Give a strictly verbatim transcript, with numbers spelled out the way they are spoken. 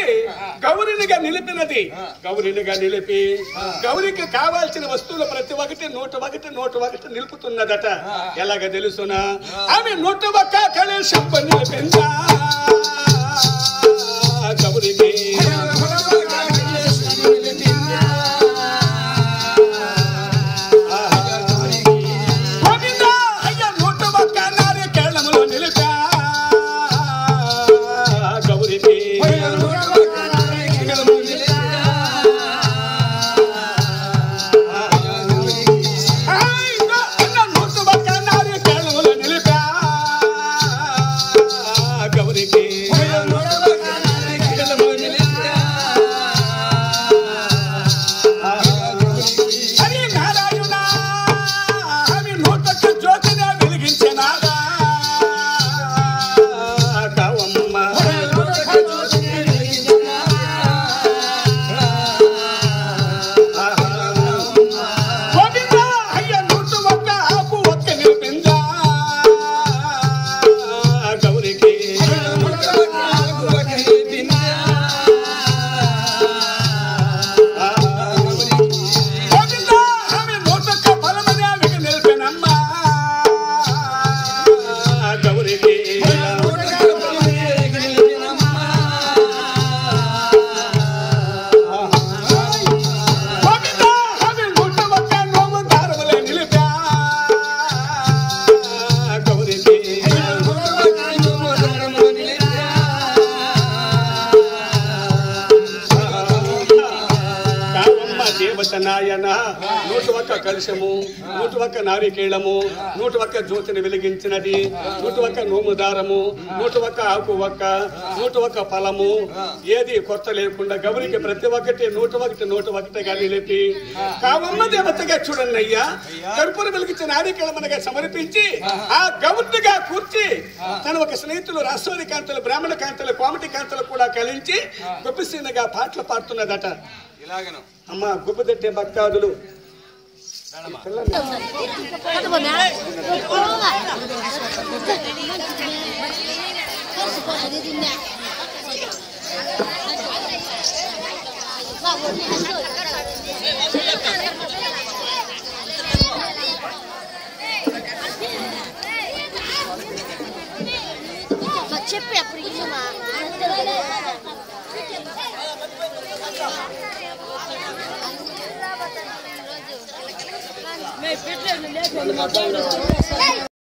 గౌరినిగా నిలిపినది. గౌరినిగా నిలిపి గౌరికి కావాల్సిన వస్తువులు ప్రతి ఒక్కటి నూట ఒకటి నూట ఒకటి నిలుపుతున్నదట. ఎలాగ తెలుసునా? ఆమె నూట ఒక్క కళేశం నిలిపిందా గౌరికి. నాయన నూట ఒక్క కలుషము, నూట ఒక్క నారికేళము, నూట ఒక్క జ్యోతిని వెలిగించినది, నూట ఒక్క నోము దారము, నూట ఒక్క ఆకు ఒక్క, నూట ఒక్క ఫలము, ఏది కొత్త లేకుండా గౌరికి ప్రతి ఒక్కటి నూట ఒకటి నూట ఒకటిగా నిలిపి కావమ్మ దేవతగా చూడండి అయ్యా. కర్పూరం వెలిగించిన నారికేళమనగా సమర్పించి ఆ గౌరిగా కూర్చి తన ఒక స్నేహితులు రాసోని కాంతలు, బ్రాహ్మణ కాంతలు, కోమటి కాంతలు కూడా కలించి గొప్పసీనగా పాటలు పాడుతున్నదట. అమ్మ గుబ్బదట్టే భక్తాదులు చెప్పి అప్పుడు मैं पिछले